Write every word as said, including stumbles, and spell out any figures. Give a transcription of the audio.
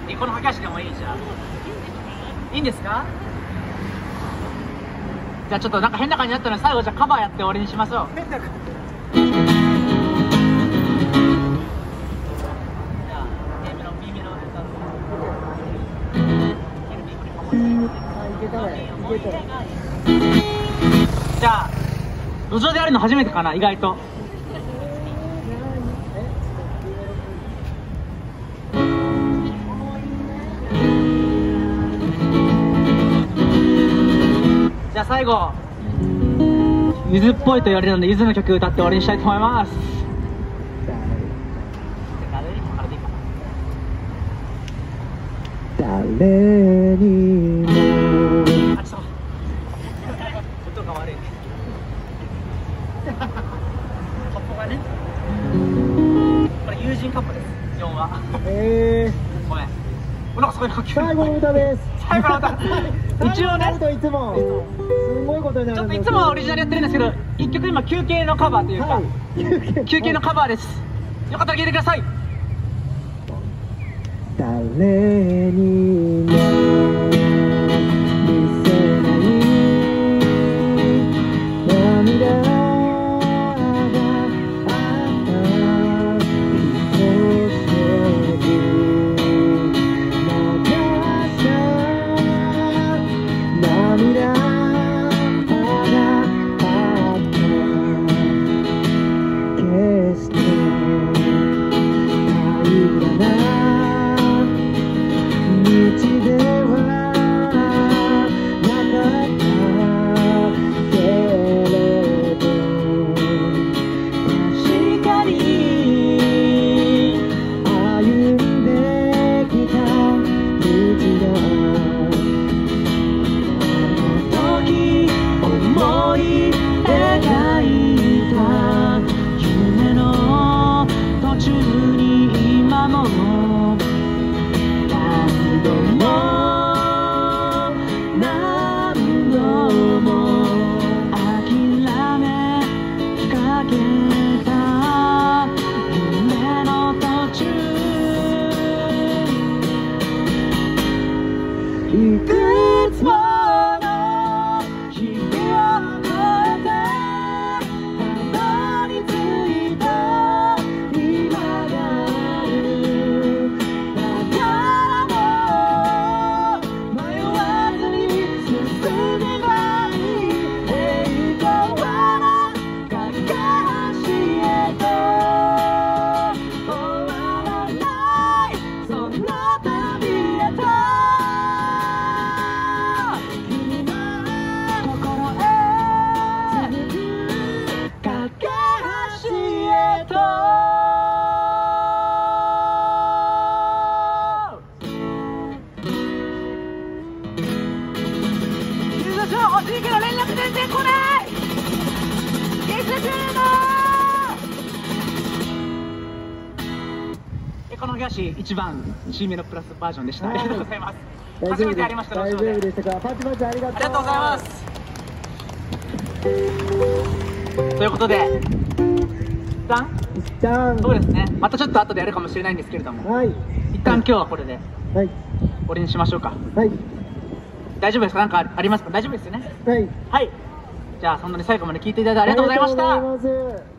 え、この駆け足でもいいじゃん。いいんですか？じゃあちょっとなんか変な感じだったので、最後じゃあカバーやって終わりにしましょう。変な感じ。じゃあ路上でやるの初めてかな、意外と。じゃあ最後ゆずっぽいと言われるので、ゆずの曲歌って終わりにしたいと思います。 誰にもあ、ちょっと音が悪い。カッポがね、これ友人カッポです。よんはえー、ごめん、なんかそういうの最後の歌です。 最後の歌一応ね、 いつもすごいことになる。 ちょっといつもはオリジナルやってるんですけど、一曲今休憩のカバーというか、はい、休憩のカバーです。よかったら聴いてください。 誰にも見せない涙があった一つ流した涙があった決して平らな道ではなかったけれど、確かに歩んできた道だ。あの時思い描いた夢の途中に今も何度も何度も諦めかけた夢の途中、いくつもの日々を越えてたどり着いた今がある。だから迷わずに進めばいい、平坦な架け橋へと終わらない、そんな旅へと君の心へ続く架け橋へと。欲しいけど連絡全然来ない。気づくの。この歌詞一番 C メロプラスバージョンでした。ありがとうございます。初めてやりました。 大丈夫でしたか。パチパチありがとう。 ありがとうございます。ということで一旦一旦そうですね、またちょっと後でやるかもしれないんですけれども、 はい、 一旦今日はこれではい終わりにしましょうか。 はい、 大丈夫ですか？なんかありますか？大丈夫ですよね。 はい、 はい。じゃあそんなに最後まで聞いていただいてありがとうございました。 ありがとうございます。